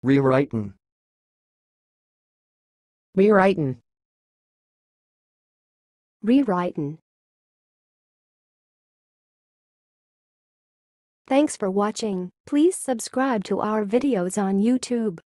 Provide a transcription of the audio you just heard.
rewriten, rewriten, rewriten. Thanks for watching. Please subscribe to our videos on YouTube.